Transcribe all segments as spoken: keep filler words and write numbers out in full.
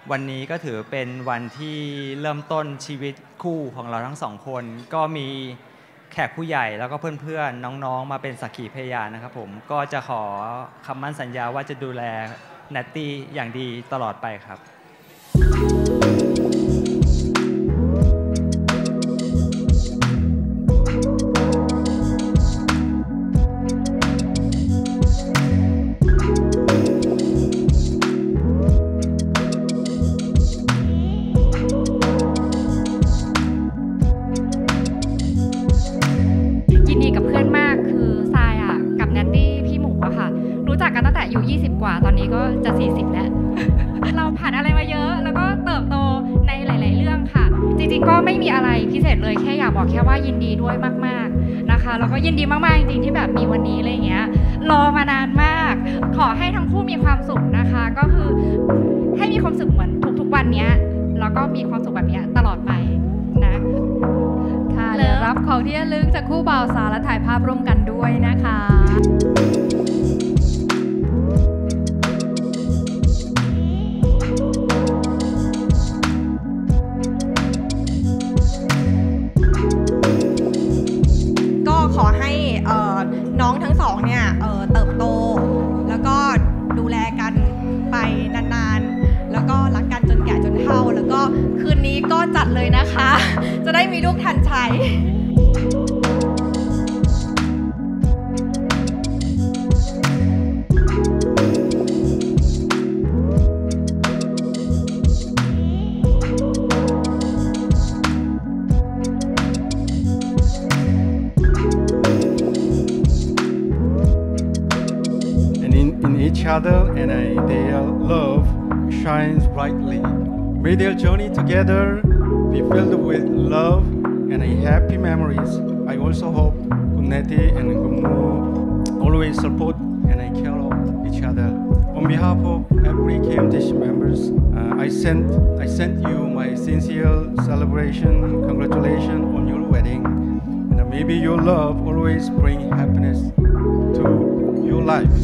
วันนี้ก็ถือเป็นวันที่เริ่มต้นชีวิตคู่ของเราทั้งสองคนก็มีแขกผู้ใหญ่แล้วก็เพื่อนๆน้องๆมาเป็นสักขีพยานนะครับผมก็จะขอคำมั่นสัญญาว่าจะดูแลแนตตี้อย่างดีตลอดไปครับอายุยี่สิบกว่าตอนนี้ก็จะสี่สิบแล้ว เราผ่านอะไรมาเยอะแล้วก็เติบโตในหลายๆเรื่องค่ะจริงๆก็ไม่มีอะไรพิเศษเลยแค่อยากบอกแค่ว่ายินดีด้วยมากๆนะคะแล้วก็ยินดีมากๆจริงๆที่แบบมีวันนี้อะไรอย่างเงี้ยรอมานานมากขอให้ทั้งคู่มีความสุขนะคะก็คือให้มีความสุขเหมือนทุกๆวันนี้แล้วก็มีความสุขแบบนี้ตลอดไปนะค่ะเดี๋ยวรับของที่ระลึกจากคู่บ่าวสาวและถ่ายภาพร่วมกันด้วยนะคะขอให้น้องทั้งสองเนี่ยเติบโตแล้วก็ดูแลกันไปนานๆแล้วก็รักกันจนแก่จนเฒ่าแล้วก็คืนนี้ก็จัดเลยนะคะจะได้มีลูกทันชัย each other and uh, their love shines brightly. May their journey together be filled with love and uh, happy memories. I also hope Kunneti and Gummu always support and uh, care of each other. On behalf of every K M T C members, uh, I sent I sent you my sincere celebration, congratulations on your wedding, and uh, maybe your love always bring happiness to your life.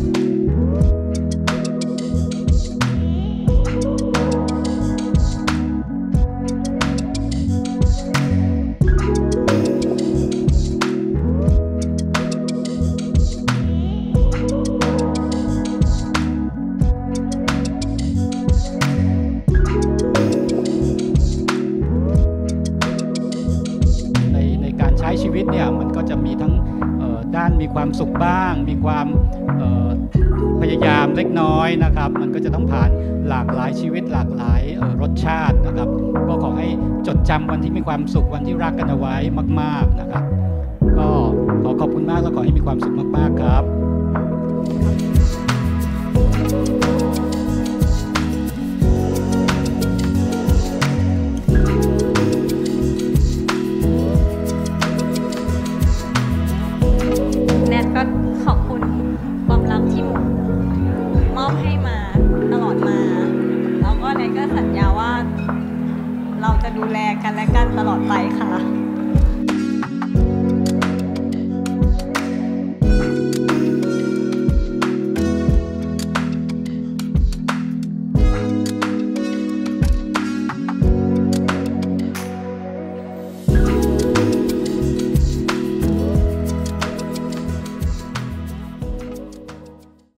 ใช้ชีวิตเนี่ยมันก็จะมีทั้งด้านมีความสุขบ้างมีความพยายามเล็กน้อยนะครับมันก็จะต้องผ่านหลากหลายชีวิตหลากหลายรสชาตินะครับก็ขอให้จดจำวันที่มีความสุขวันที่รักกันเอาไว้มากๆนะครับก็ขอขอบคุณมากและขอให้มีความสุขมากๆครับก็ขอบคุณความรักที่มอบให้มาตลอดมาแล้วก็แนทก็สัญญาว่าเราจะดูแลกันและกันตลอดไปค่ะ